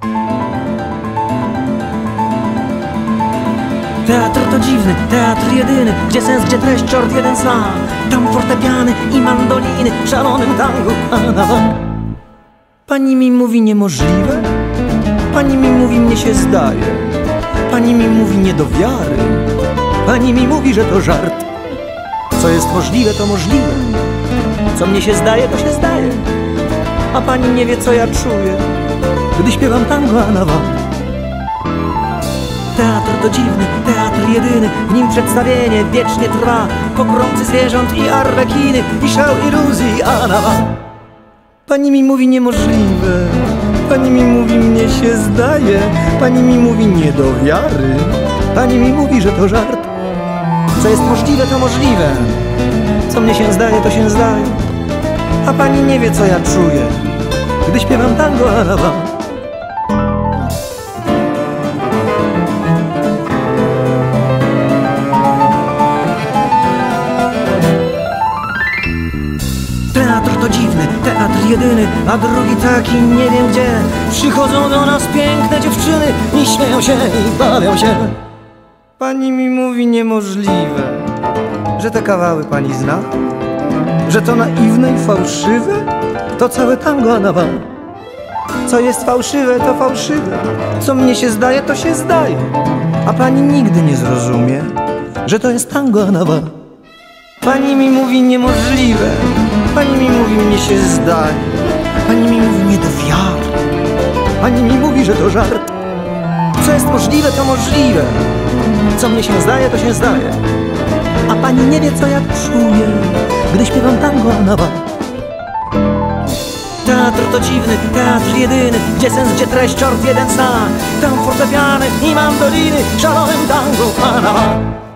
Teatr to dziwny, teatr jedyny, gdzie sens, gdzie treść, czort jeden zna. Tam fortepiany i mandoliny w szalonym tangu. Pani mi mówi niemożliwe, pani mi mówi mnie się zdaje, pani mi mówi nie do wiary, pani mi mówi, że to żart. Co jest możliwe, to możliwe, co mnie się zdaje, to się zdaje, a pani nie wie, co ja czuję, gdy śpiewam tango Anawa. Teatr to dziwny, teatr jedyny, w nim przedstawienie wiecznie trwa. Pogromcy zwierząt i arlekiny, i szał iluzji Anawa. Pani mi mówi niemożliwe, pani mi mówi mnie się zdaje, pani mi mówi nie do wiary, pani mi mówi, że to żart. Co jest możliwe, to możliwe, co mnie się zdaje, to się zdaje, a pani nie wie, co ja czuję, gdy śpiewam tango Anawa. Teatr to dziwny, teatr jedyny, a drugi taki nie wiem gdzie. Przychodzą do nas piękne dziewczyny i śmieją się i bawią się. Pani mi mówi niemożliwe, że te kawały pani zna, że to naiwne i fałszywe, to całe tango Anawa. Co jest fałszywe, to fałszywe, co mnie się zdaje, to się zdaje, a pani nigdy nie zrozumie, że to jest tango Anawa. Pani mi mówi niemożliwe, pani mi mówi mnie się zdaje, pani mi mówi nie do wiary, pani mi mówi, że to żart. Co jest możliwe, to możliwe, co mnie się zdaje, to się zdaje, a pani nie wie, co ja czuję, gdy śpiewam tango Anawa. Teatr to dziwny, teatr jedyny, gdzie sens, gdzie treść, czort jeden zna. Tam fortepiany i mandoliny w szalonym tango Anawa.